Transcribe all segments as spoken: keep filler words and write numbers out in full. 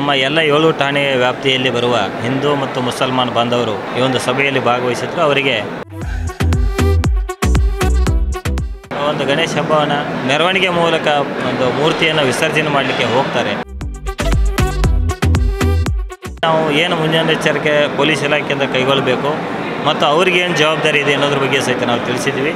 ನಮ್ಮ ಎಲ್ಲ ಏಳು ಠಾಣೆಯ ವ್ಯಾಪ್ತಿಯಲ್ಲಿ ಬರುವ ಹಿಂದೂ ಮತ್ತು ಮುಸಲ್ಮಾನ್ ಬಾಂಧವರು ಈ ಒಂದು ಸಭೆಯಲ್ಲಿ ಭಾಗವಹಿಸಿದ್ರು. ಅವರಿಗೆ ಒಂದು ಗಣೇಶ ಹಬ್ಬವನ್ನು ಮೆರವಣಿಗೆ ಮೂಲಕ ಒಂದು ಮೂರ್ತಿಯನ್ನು ವಿಸರ್ಜನೆ ಮಾಡಲಿಕ್ಕೆ ಹೋಗ್ತಾರೆ. ನಾವು ಏನು ಮುನ್ನೆಚ್ಚರಿಕೆ ಪೊಲೀಸ್ ಇಲಾಖೆಯಿಂದ ಕೈಗೊಳ್ಳಬೇಕು ಮತ್ತು ಅವ್ರಿಗೆ ಏನು ಜವಾಬ್ದಾರಿ ಇದೆ ಅನ್ನೋದ್ರ ಬಗ್ಗೆ ಸಹಿತ ನಾವು ತಿಳಿಸಿದ್ವಿ.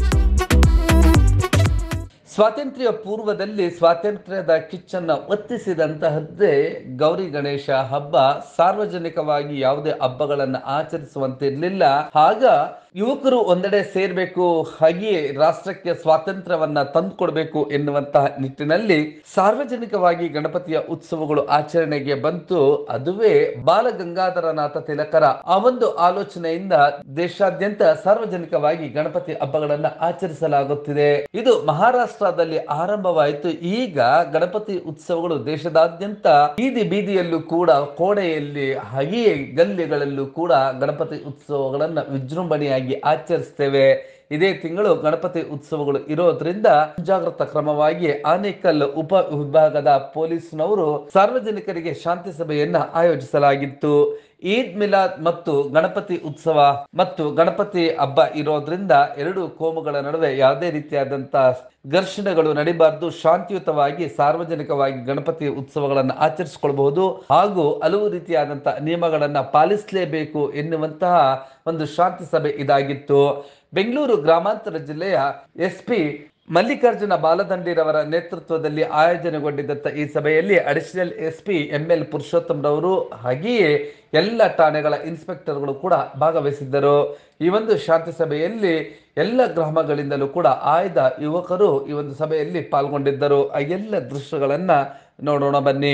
ಸ್ವಾತಂತ್ರ್ಯ ಪೂರ್ವದಲ್ಲಿ ಸ್ವಾತಂತ್ರ್ಯದ ಕಿಚ್ಚನ್ನು ಒತ್ತಿಸಿದಂತಹದ್ದೇ ಗೌರಿ ಗಣೇಶ ಹಬ್ಬ. ಸಾರ್ವಜನಿಕವಾಗಿ ಯಾವುದೇ ಹಬ್ಬಗಳನ್ನು ಆಚರಿಸುವಂತಿರಲಿಲ್ಲ. ಆಗ ಯುವಕರು ಒಂದೆಡೆ ಸೇರ್ಬೇಕು, ಹಾಗೆಯೇ ರಾಷ್ಟ್ರಕ್ಕೆ ಸ್ವಾತಂತ್ರ್ಯವನ್ನ ತಂದುಕೊಡ್ಬೇಕು ಎನ್ನುವಂತಹ ನಿಟ್ಟಿನಲ್ಲಿ ಸಾರ್ವಜನಿಕವಾಗಿ ಗಣಪತಿಯ ಉತ್ಸವಗಳು ಆಚರಣೆಗೆ ಬಂತು. ಅದುವೇ ಬಾಲಗಂಗಾಧರನಾಥ ತಿಲಕರ ಆ ಒಂದು ಆಲೋಚನೆಯಿಂದ ದೇಶಾದ್ಯಂತ ಸಾರ್ವಜನಿಕವಾಗಿ ಗಣಪತಿ ಹಬ್ಬಗಳನ್ನ ಆಚರಿಸಲಾಗುತ್ತಿದೆ. ಇದು ಮಹಾರಾಷ್ಟ್ರದಲ್ಲಿ ಆರಂಭವಾಯಿತು. ಈಗ ಗಣಪತಿ ಉತ್ಸವಗಳು ದೇಶದಾದ್ಯಂತ ಬೀದಿ ಬೀದಿಯಲ್ಲೂ ಕೂಡ, ಕೋಣೆಯಲ್ಲಿ, ಹಾಗೆಯೇ ಗಲ್ಲಿಗಳಲ್ಲೂ ಕೂಡ ಗಣಪತಿ ಉತ್ಸವಗಳನ್ನ ವಿಜೃಂಭಣೆಯಾಗಿ ಆಚರಿಸ್ತೇವೆ. ಇದೇ ತಿಂಗಳು ಗಣಪತಿ ಉತ್ಸವಗಳು ಇರೋದ್ರಿಂದ ಮುಂಜಾಗ್ರತಾ ಕ್ರಮವಾಗಿ ಆನೇಕಲ್ ಉಪ ವಿಭಾಗದ ಪೊಲೀಸ್ನವರು ಸಾರ್ವಜನಿಕರಿಗೆ ಶಾಂತಿ ಸಭೆಯನ್ನ ಆಯೋಜಿಸಲಾಗಿತ್ತು. ಈದ್ ಮಿಲಾದ್ ಮತ್ತು ಗಣಪತಿ ಉತ್ಸವ ಮತ್ತು ಗಣಪತಿ ಹಬ್ಬ ಇರೋದ್ರಿಂದ ಎರಡು ಕೋಮುಗಳ ನಡುವೆ ಯಾವುದೇ ರೀತಿಯಾದಂತಹ ಘರ್ಷಣೆಗಳು ನಡೀಬಾರ್ದು, ಶಾಂತಿಯುತವಾಗಿ ಸಾರ್ವಜನಿಕವಾಗಿ ಗಣಪತಿ ಉತ್ಸವಗಳನ್ನು ಆಚರಿಸಿಕೊಳ್ಳಬಹುದು ಹಾಗೂ ಹಲವು ರೀತಿಯಾದಂತಹ ನಿಯಮಗಳನ್ನ ಪಾಲಿಸಲೇಬೇಕು ಎನ್ನುವಂತಹ ಒಂದು ಶಾಂತಿ ಸಭೆ ಇದಾಗಿತ್ತು. ಬೆಂಗಳೂರು ಗ್ರಾಮಾಂತರ ಜಿಲ್ಲೆಯ ಎಸ್ ಪಿ ಮಲ್ಲಿಕಾರ್ಜುನ ಬಾಲದಂಡಿರವರ ನೇತೃತ್ವದಲ್ಲಿ ಆಯೋಜನೆಗೊಂಡಿದ್ದಂಥ ಈ ಸಭೆಯಲ್ಲಿ additional S P M L Purushottam ರವರು ಹಾಗೆಯೇ ಎಲ್ಲ ಠಾಣೆಗಳ ಇನ್ಸ್ಪೆಕ್ಟರ್ಗಳು ಕೂಡ ಭಾಗವಹಿಸಿದ್ದರು. ಈ ಒಂದು ಶಾಂತಿ ಸಭೆಯಲ್ಲಿ ಎಲ್ಲ ಗ್ರಾಮಗಳಿಂದಲೂ ಕೂಡ ಆಯ್ದ ಯುವಕರು ಈ ಒಂದು ಸಭೆಯಲ್ಲಿ ಪಾಲ್ಗೊಂಡಿದ್ದರು. ಆ ಎಲ್ಲ ದೃಶ್ಯಗಳನ್ನ ನೋಡೋಣ ಬನ್ನಿ.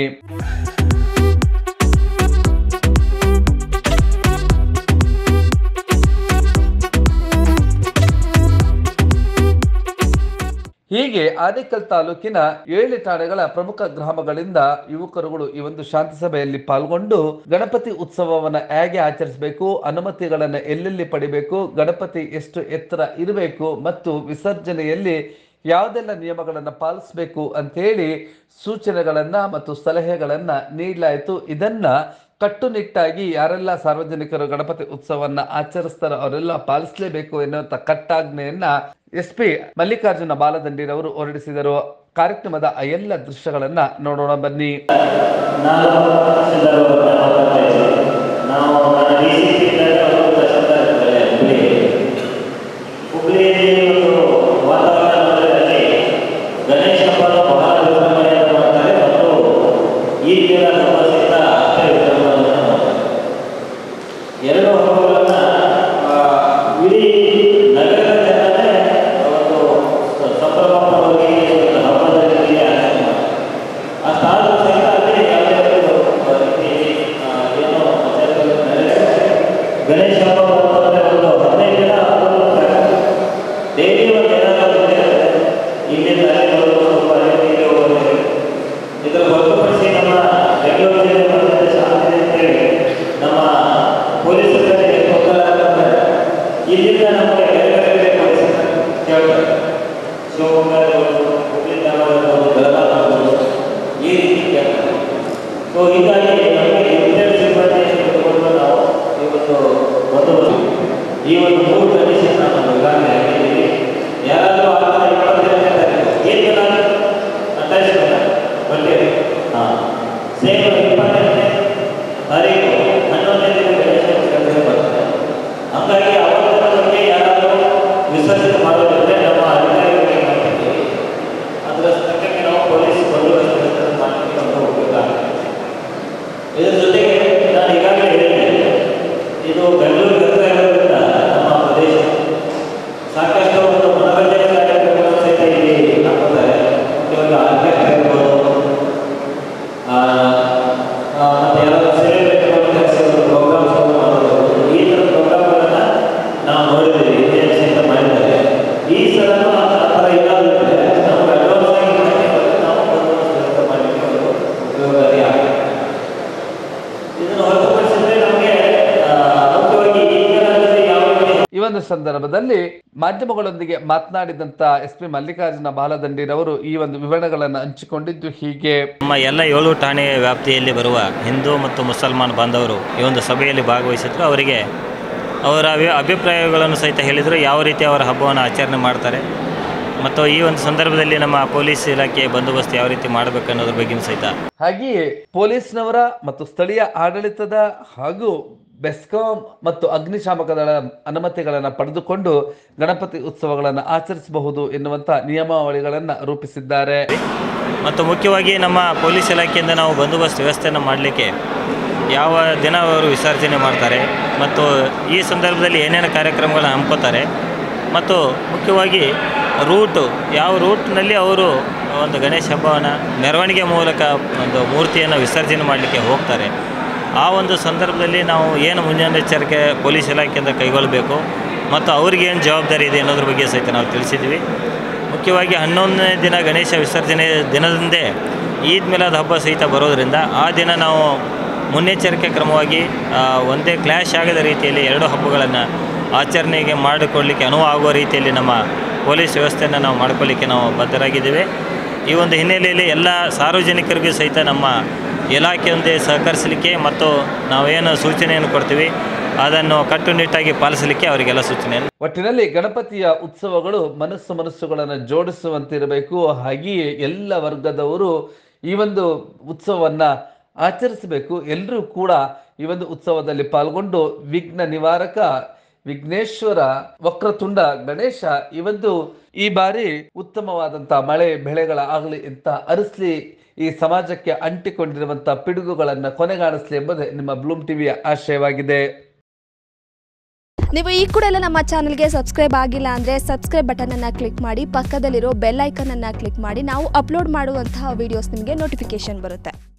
ಹೀಗೆ ಆನೇಕಲ್ ತಾಲೂಕಿನ ಏಳು ಠಾಣೆಗಳ ಪ್ರಮುಖ ಗ್ರಾಮಗಳಿಂದ ಯುವಕರುಗಳು ಈ ಒಂದು ಶಾಂತಿ ಸಭೆಯಲ್ಲಿ ಪಾಲ್ಗೊಂಡು ಗಣಪತಿ ಉತ್ಸವವನ್ನ ಹೇಗೆ ಆಚರಿಸಬೇಕು, ಅನುಮತಿಗಳನ್ನ ಎಲ್ಲೆಲ್ಲಿ ಪಡಿಬೇಕು, ಗಣಪತಿ ಎಷ್ಟು ಎತ್ತರ ಇರಬೇಕು ಮತ್ತು ವಿಸರ್ಜನೆಯಲ್ಲಿ ಯಾವುದೆಲ್ಲ ನಿಯಮಗಳನ್ನ ಪಾಲಿಸಬೇಕು ಅಂತೇಳಿ ಸೂಚನೆಗಳನ್ನ ಮತ್ತು ಸಲಹೆಗಳನ್ನ ನೀಡಲಾಯಿತು. ಇದನ್ನ ಕಟ್ಟುನಿಟ್ಟಾಗಿ ಯಾರೆಲ್ಲ ಸಾರ್ವಜನಿಕರು ಗಣಪತಿ ಉತ್ಸವವನ್ನ ಆಚರಿಸ್ತಾರೋ ಅವರೆಲ್ಲ ಪಾಲಿಸಲೇಬೇಕು ಎನ್ನುವಂತ ಕಟ್ಟಾಜ್ಞೆಯನ್ನ ಎಸ್ ಪಿ ಮಲ್ಲಿಕಾರ್ಜುನ ಬಾಲದಂಡಿರವರು ಹೊರಡಿಸಿದರು. ಕಾರ್ಯಕ್ರಮದ ಆ ಎಲ್ಲ ದೃಶ್ಯಗಳನ್ನ ನೋಡೋಣ ಬನ್ನಿ. ಎರಡು ಹಬ್ಬಗಳನ್ನ ಇಡೀ ನಗರದ ಜನರೇ ಒಂದು ಸಂಭ್ರಮವಾಗಿ ಹಬ್ಬದಲ್ಲಿ ಆಚರಣೆ ಮಾಡ್ತಾರೆ. ಅಷ್ಟಾದ ಸಹಿತ ಅಲ್ಲಿ ಯಾವುದೇ ರೀತಿ ಏನೋ ಆಚರಣೆಗಳು ನಡೆಯುತ್ತೆ. ಒಂದು ಸಂದರ್ಭದಲ್ಲಿ ಮಾಧ್ಯಮಗಳೊಂದಿಗೆ ಮಾತನಾಡಿದಂತ ಎಸ್ ಪಿ ಮಲ್ಲಿಕಾರ್ಜುನ ಬಾಲದಂಡಿರವರು ಈ ಒಂದು ವಿವರಣೆಗಳನ್ನು ಹಂಚಿಕೊಂಡಿದ್ದು ಹೀಗೆ. ನಮ್ಮ ಎಲ್ಲ ಏಳು ಠಾಣೆ ವ್ಯಾಪ್ತಿಯಲ್ಲಿ ಬರುವ ಹಿಂದೂ ಮತ್ತು ಮುಸಲ್ಮಾನ್ ಬಾಂಧವರು ಈ ಒಂದು ಸಭೆಯಲ್ಲಿ ಭಾಗವಹಿಸಿದ್ರು. ಅವರಿಗೆ ಅವರ ಅಭಿಪ್ರಾಯಗಳನ್ನು ಸಹಿತ ಹೇಳಿದರು, ಯಾವ ರೀತಿ ಅವರ ಹಬ್ಬವನ್ನು ಆಚರಣೆ ಮಾಡ್ತಾರೆ ಮತ್ತು ಈ ಒಂದು ಸಂದರ್ಭದಲ್ಲಿ ನಮ್ಮ ಪೊಲೀಸ್ ಇಲಾಖೆ ಬಂದೋಬಸ್ತ್ ಯಾವ ರೀತಿ ಮಾಡಬೇಕು ಅನ್ನೋದ್ರ ಬಗ್ಗೆ ಸಹಿತ. ಹಾಗೆಯೇ ಪೊಲೀಸ್ನವರ ಮತ್ತು ಸ್ಥಳೀಯ ಆಡಳಿತದ ಹಾಗೂ ಬೆಸ್ಕಾಂ ಮತ್ತು ಅಗ್ನಿಶಾಮಕ ದಳ ಅನುಮತಿಗಳನ್ನು ಪಡೆದುಕೊಂಡು ಗಣಪತಿ ಉತ್ಸವಗಳನ್ನು ಆಚರಿಸಬಹುದು ಎನ್ನುವಂಥ ನಿಯಮಾವಳಿಗಳನ್ನು ರೂಪಿಸಿದ್ದಾರೆ. ಮತ್ತು ಮುಖ್ಯವಾಗಿ ನಮ್ಮ ಪೊಲೀಸ್ ಇಲಾಖೆಯಿಂದ ನಾವು ಬಂದೋಬಸ್ತ್ ವ್ಯವಸ್ಥೆಯನ್ನು ಮಾಡಲಿಕ್ಕೆ ಯಾವ ದಿನ ಅವರು ವಿಸರ್ಜನೆ ಮಾಡ್ತಾರೆ ಮತ್ತು ಈ ಸಂದರ್ಭದಲ್ಲಿ ಏನೇನು ಕಾರ್ಯಕ್ರಮಗಳನ್ನ ಹಮ್ಮಿಕೋತಾರೆ ಮತ್ತು ಮುಖ್ಯವಾಗಿ ರೂಟು ಯಾವ ರೂಟ್ನಲ್ಲಿ ಅವರು ಒಂದು ಗಣೇಶ ಹಬ್ಬವನ್ನು ಮೆರವಣಿಗೆ ಮೂಲಕ ಒಂದು ಮೂರ್ತಿಯನ್ನು ವಿಸರ್ಜನೆ ಮಾಡಲಿಕ್ಕೆ ಹೋಗ್ತಾರೆ. ಆ ಒಂದು ಸಂದರ್ಭದಲ್ಲಿ ನಾವು ಏನು ಮುನ್ನೆಚ್ಚರಿಕೆ ಪೊಲೀಸ್ ಇಲಾಖೆಯಿಂದ ಕೈಗೊಳ್ಳಬೇಕು ಮತ್ತು ಅವ್ರಿಗೆ ಏನು ಜವಾಬ್ದಾರಿ ಇದೆ ಅನ್ನೋದ್ರ ಬಗ್ಗೆ ಸಹಿತ ನಾವು ತಿಳಿಸಿದ್ವಿ. ಮುಖ್ಯವಾಗಿ ಹನ್ನೊಂದನೇ ದಿನ ಗಣೇಶ ವಿಸರ್ಜನೆ ದಿನದಂದೇ ಈದ್ ಮಿಲಾದ್ ಹಬ್ಬ ಸಹಿತ ಬರೋದರಿಂದ ಆ ದಿನ ನಾವು ಮುನ್ನೆಚ್ಚರಿಕೆ ಕ್ರಮವಾಗಿ ಒಂದೇ ಕ್ಲ್ಯಾಶ್ ಆಗದ ರೀತಿಯಲ್ಲಿ ಎರಡು ಹಬ್ಬಗಳನ್ನು ಆಚರಣೆಗೆ ಮಾಡಿಕೊಳ್ಳಲಿಕ್ಕೆ ಅನುವು ಆಗುವ ರೀತಿಯಲ್ಲಿ ನಮ್ಮ ಪೊಲೀಸ್ ವ್ಯವಸ್ಥೆಯನ್ನು ನಾವು ಮಾಡ್ಕೊಳ್ಳಿಕ್ಕೆ ನಾವು ಬದ್ಧರಾಗಿದ್ದೇವೆ. ಈ ಒಂದು ಹಿನ್ನೆಲೆಯಲ್ಲಿ ಎಲ್ಲ ಸಾರ್ವಜನಿಕರಿಗೂ ಸಹಿತ ನಮ್ಮ ಇಲಾಖೆಯೊಂದೇ ಸಹಕರಿಸಲಿಕ್ಕೆ ಮತ್ತು ನಾವೇನು ಸೂಚನೆಯನ್ನು ಕೊಡ್ತೀವಿ ಅದನ್ನು ಕಟ್ಟುನಿಟ್ಟಾಗಿ ಪಾಲಿಸಲಿಕ್ಕೆ ಅವರಿಗೆಲ್ಲ ಸೂಚನೆ. ಒಟ್ಟಿನಲ್ಲಿ ಗಣಪತಿಯ ಉತ್ಸವಗಳು ಮನಸ್ಸು ಮನಸ್ಸುಗಳನ್ನು ಜೋಡಿಸುವಂತಿರಬೇಕು. ಹಾಗೆಯೇ ಎಲ್ಲ ವರ್ಗದವರು ಈ ಒಂದು ಉತ್ಸವವನ್ನು ಆಚರಿಸಬೇಕು. ಎಲ್ಲರೂ ಕೂಡ ಈ ಒಂದು ಉತ್ಸವದಲ್ಲಿ ಪಾಲ್ಗೊಂಡು ವಿಘ್ನ ನಿವಾರಕ ವಿಘ್ನೇಶ್ವರ ವಕ್ರತುಂಡ ಗಣೇಶ ಈ ಒಂದು ಈ ಬಾರಿ ಉತ್ತಮವಾದಂತಹ ಮಳೆ ಬೆಳೆಗಳ ಆಗಲಿ ಅಂತ ಅರಸಲಿ, ಈ ಸಮಾಜಕ್ಕೆ ಅಂಟಿಕೊಂಡಿರುವಂತಹ ಪಿಡುಗುಗಳನ್ನು ಕೊನೆಗಾಣಿಸಲಿ ಎಂಬುದೇ ನಿಮ್ಮ ಬ್ಲೂಮ್ ಟಿವಿಯ ಆಶಯವಾಗಿದೆ. ನೀವು ಈ ಕೂಡ ಎಲ್ಲ ನಮ್ಮ ಚಾನಲ್ಗೆ ಸಬ್ಸ್ಕ್ರೈಬ್ ಆಗಿಲ್ಲ ಅಂದರೆ ಸಬ್ಸ್ಕ್ರೈಬ್ ಬಟನ್ ಅನ್ನು ಕ್ಲಿಕ್ ಮಾಡಿ, ಪಕ್ಕದಲ್ಲಿರೋ ಬೆಲ್ ಐಕನ್ ಅನ್ನು ಕ್ಲಿಕ್ ಮಾಡಿ. ನಾವು ಅಪ್ಲೋಡ್ ಮಾಡುವಂತಹ ವಿಡಿಯೋಸ್ ನಿಮಗೆ ನೋಟಿಫಿಕೇಶನ್ ಬರುತ್ತೆ.